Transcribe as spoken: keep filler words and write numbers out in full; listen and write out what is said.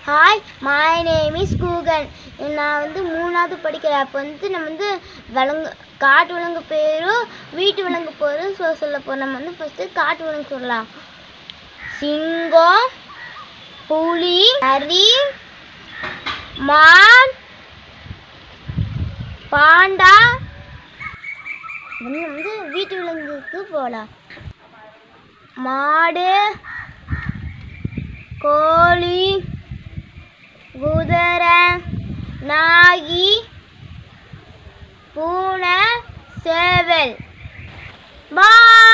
Hi, my name is Guhan. நான் வந்து மூணாவது படிக்கிறேன். அப்போ வந்து நம்ம வந்து விலங்கு காட்டு விலங்கு பேரும் வீட்டு விலங்கு பேரும் சொல்ல சொல்ல போகிறோம். நம்ம வந்து ஃபஸ்ட்டு காட்டு விலங்கு சொல்லலாம். சிங்கம், புலி, நரி, மான், பாண்டா. நம்ம வந்து வீட்டு விலங்குக்கு போகலாம். மாடு, கோழி, குதிரை, நாய், பூனை, சேவல். பாய்.